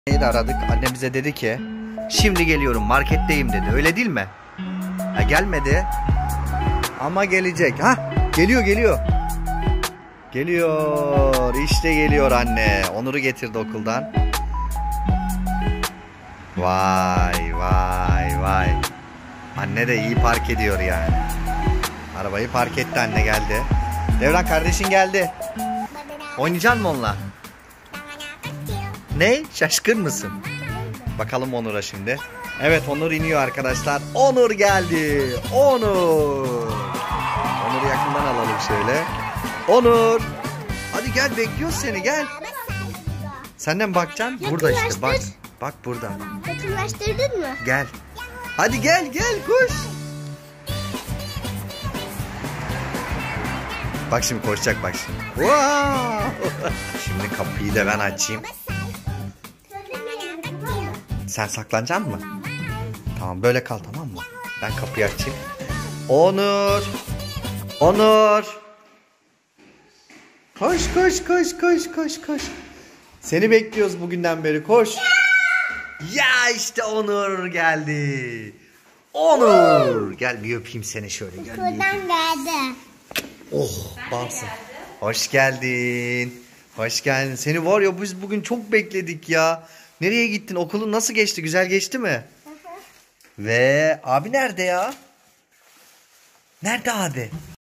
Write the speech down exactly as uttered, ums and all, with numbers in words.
de aradık. Annem bize dedi ki şimdi geliyorum, marketteyim dedi. Öyle değil mi? Ha, gelmedi. Ama gelecek. Ha, geliyor geliyor. Geliyor. İşte geliyor anne. Onur'u getirdi okuldan. Vay vay vay. Anne de iyi park ediyor yani. Arabayı park etti, anne geldi. Devran kardeşin geldi. Oynayacaksın mı onunla? Ne? Şaşkın mısın? Bakalım Onur'a şimdi. Evet, Onur iniyor arkadaşlar. Onur geldi. Onur. Onur'u yakından alalım şöyle. Onur. Hadi gel, bekliyoruz seni, gel. Senden mi bakacaksın? Burada işte, bak. Bak burada. Yakınlaştırdın mı? Gel. Hadi gel gel, koş. Bak şimdi koşacak, bak şimdi. Wow. Şimdi kapıyı da ben açayım. Sen saklanacaksın mı? Tamam, böyle kal, tamam mı? Ben kapıyı açayım. Onur. Onur. Koş koş koş koş koş koş. Seni bekliyoruz bugünden beri, koş. Ya işte Onur geldi. Onur. Gel bir öpeyim seni şöyle. Gel Okuldan geldi. Oh, balsın. Hoş geldin. Hoş geldin. Seni var ya, biz bugün çok bekledik ya. Nereye gittin? Okulun nasıl geçti? Güzel geçti mi? Hı hı. Ve abi nerede ya? Nerede abi?